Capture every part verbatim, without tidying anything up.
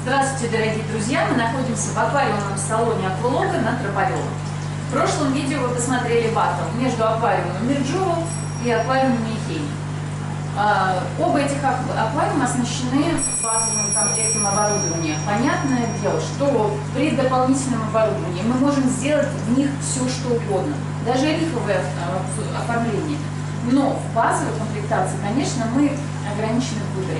Здравствуйте, дорогие друзья! Мы находимся в аквариумном салоне Аквалога на Трополева. В прошлом видео вы посмотрели баттл между аквариумом Мирджоу и аквариумом Михей. Оба этих аквариума оснащены базовым комплектом оборудования. Понятное дело, что при дополнительном оборудовании мы можем сделать в них все, что угодно, даже рифовое оформление. Но в базовой комплектации, конечно, мы ограничены в выборе.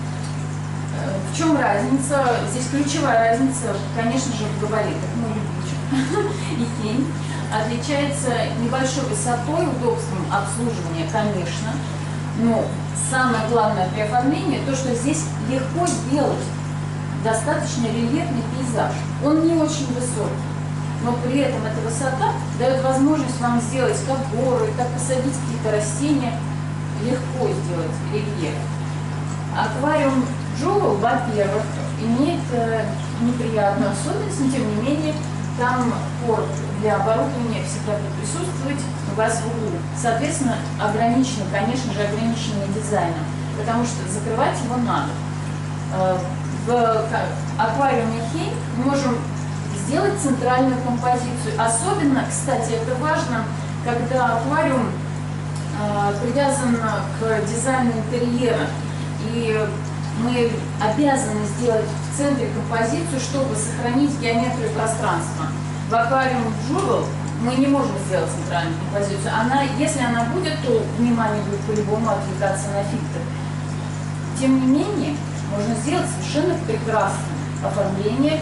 В чем разница? Здесь ключевая разница, конечно же, в габаритах. Мой любимчик Ихей отличается небольшой высотой, удобством обслуживания, конечно. Но самое главное при оформлении то, что здесь легко сделать достаточно рельефный пейзаж. Он не очень высокий, но при этом эта высота дает возможность вам сделать как горы, как посадить какие-то растения, легко сделать рельеф. Аквариум Джоу, во-первых, имеет э, неприятную особенность, но тем не менее там порт для оборудования всегда будет присутствовать у вас в углу. Соответственно, ограничено, конечно же, ограниченный дизайном, потому что закрывать его надо. Э, в аквариуме Хей мы можем сделать центральную композицию. Особенно, кстати, это важно, когда аквариум э, привязан к дизайну интерьера. И мы обязаны сделать в центре композицию, чтобы сохранить геометрию пространства. В аквариуме Джоу мы не можем сделать центральную композицию. Она, если она будет, то внимание будет по-любому отвлекаться на фильтр. Тем не менее, можно сделать совершенно прекрасное оформление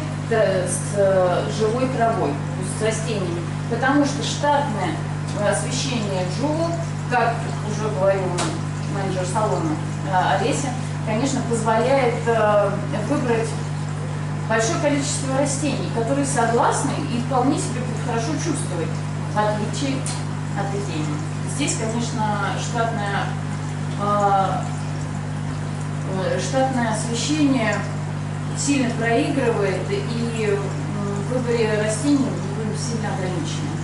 с живой травой, то есть с растениями. Потому что штатное освещение Джоу, как уже говорил менеджер салона Олеся, конечно, позволяет э, выбрать большое количество растений, которые согласны и вполне себе будут хорошо чувствовать, в отличие от Ихей. Здесь, конечно, штатное, э, штатное освещение сильно проигрывает, и в выборе растений вы сильно ограничены.